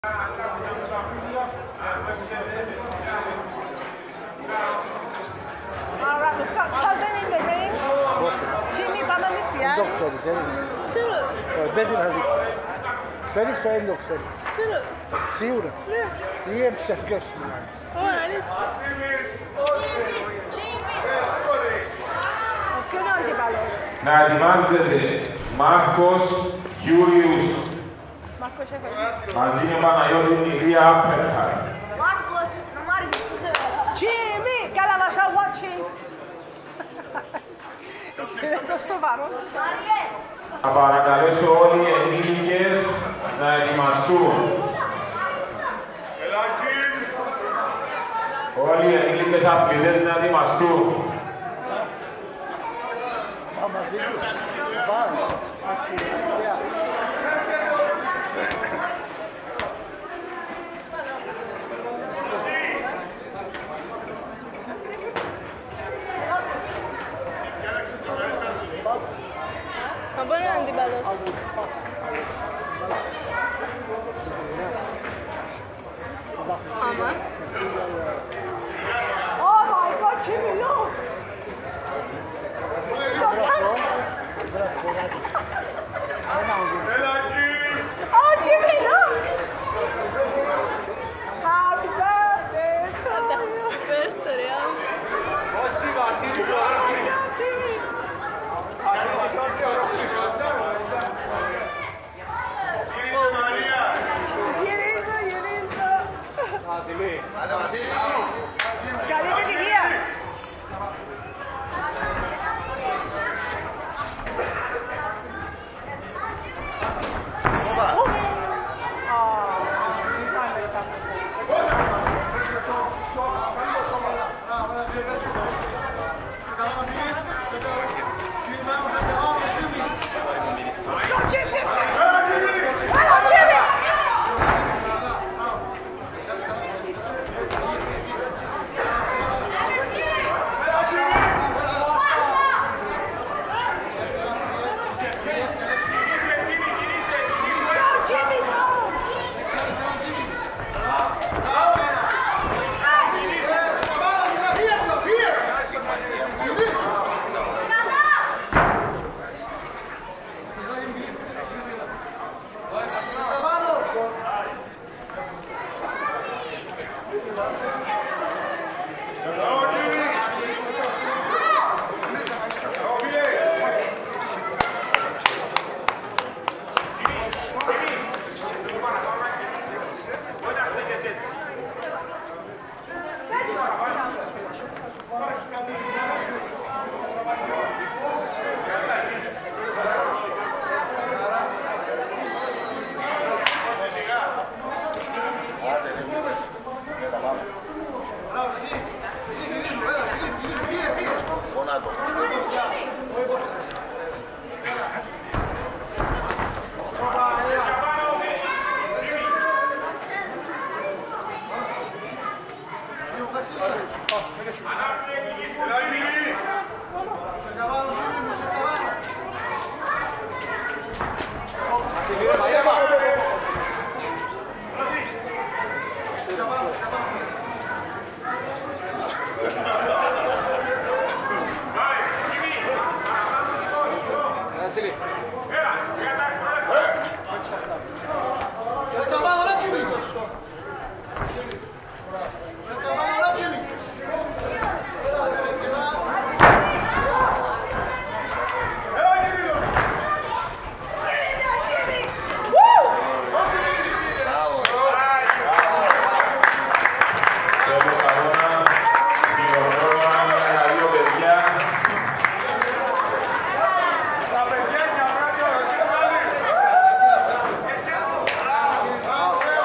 Alright, we've got Cousin in the ring. Jimmy, πάμε νηπιάν. Δεν το ξέρεις, δεν είναι. Ξέρω. Δεν την αδεί. Ξέρεις το δεν το ξέρεις. Ξέρω. Σίγουρα. Ναι. Ή εμψευκές σου μιλάνε. Ωραία, αλήθεια. Ποιο είναι ο αντίπαλος? Να ετοιμάζεται Μάρκος Γιούριους. Μάρκος έφερε. Μαζί με Παναγιώτη Ηλία Απερχάρ. Μάρκος, να μ' άρεσε. Jimmy, Kalamasa watching. Είναι το σοβαρό. Θα παρακαλέσω όλοι οι ενήλικες να ετοιμαστούν. Όλοι οι ενήλικες αθλητές να ετοιμαστούν. Ma poi non ti bello. Ama. Oh my god, Jimmy, look! Oh Jimmy, look! Happy birthday to you! Birthday, Jimmy! Καλή επιτυχία!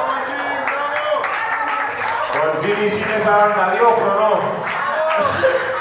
Ο Τζίμις είναι 42 χρονών.